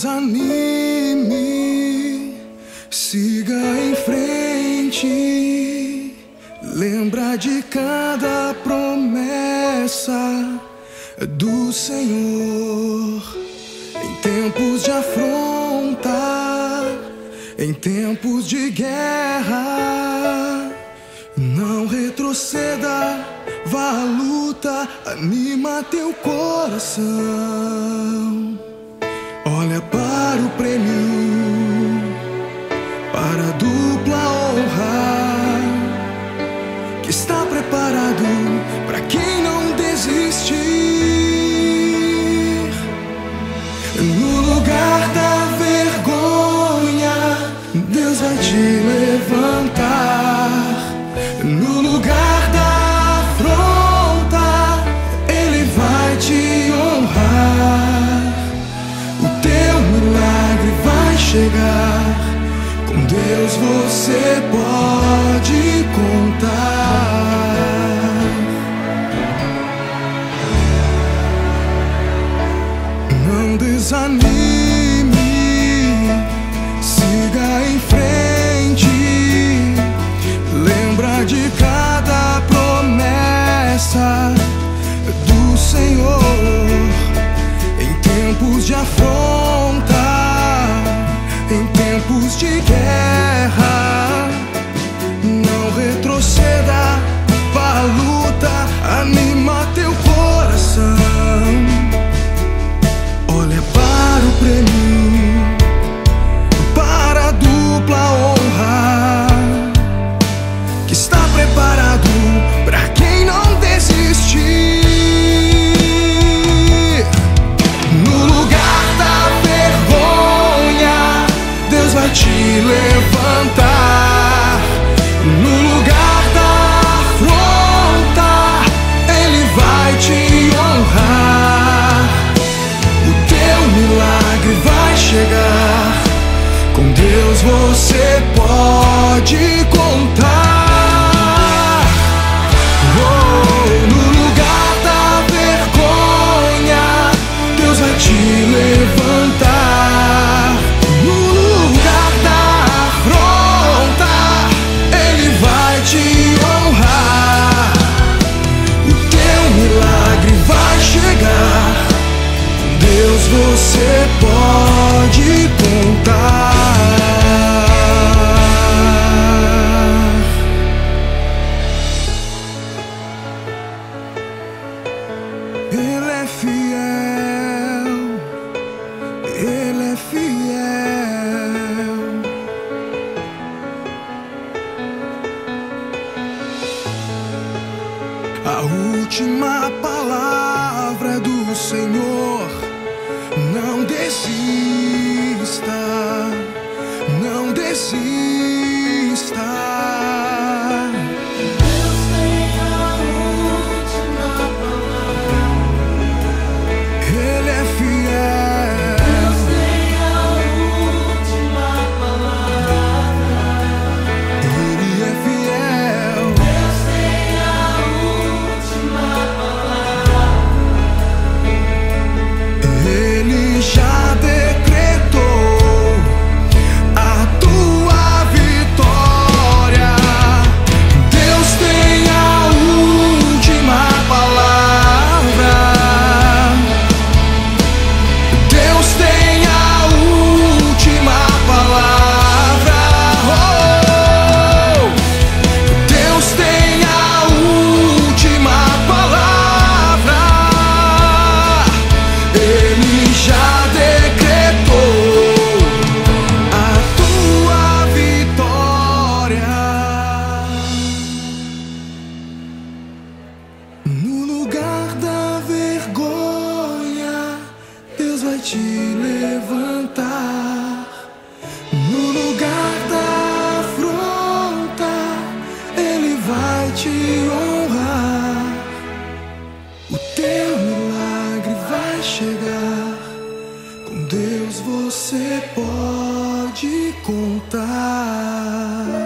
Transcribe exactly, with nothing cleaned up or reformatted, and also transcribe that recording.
desanime, siga em frente. Lembra de cada promessa do Senhor. Em tempos de afronta, em tempos de guerra, não retroceda, vá à luta, anima teu coração. Olha para o prêmio, para a dupla honra que está preparado para quem não desistir. No lugar da vergonha, Deus vai te levantar. No lugar da afronta, Ele vai te honrar. O teu milagre vai chegar. Com Deus você pode contar. Não desanime, siga em frente. Lembra de cada promessa do Senhor. Em tempos de afronta, em tempos de guerra, não retroceda, vá à luta, anima teu coração. Olha para o prêmio, para a dupla honra que está preparado para quem não desistir. No lugar da vergonha, Deus vai te levantar. No lugar da afronta, Ele vai te honrar. O teu milagre vai chegar. Com Deus você pode contar. Oh, no lugar da vergonha, Deus vai te levantar. No lugar da afronta, Ele vai te honrar. O teu milagre vai chegar. Com Deus você pode contar. Ele é fiel, Ele é fiel. A última palavra do Senhor. Não desista, não desista. Deus tem a última palavra. Ele é fiel. Deus tem a última palavra. Ele é fiel. Deus tem a última palavra. Ele já decretou a tua vitória. Deus tem a última palavra. Deus tem a última palavra. Oh! Deus tem a última palavra. Ele já decretou a tua vitória. No lugar da vergonha, Deus vai te levantar. No lugar da afronta, Ele vai te honrar. O teu milagre vai chegar. Com Deus você pode contar.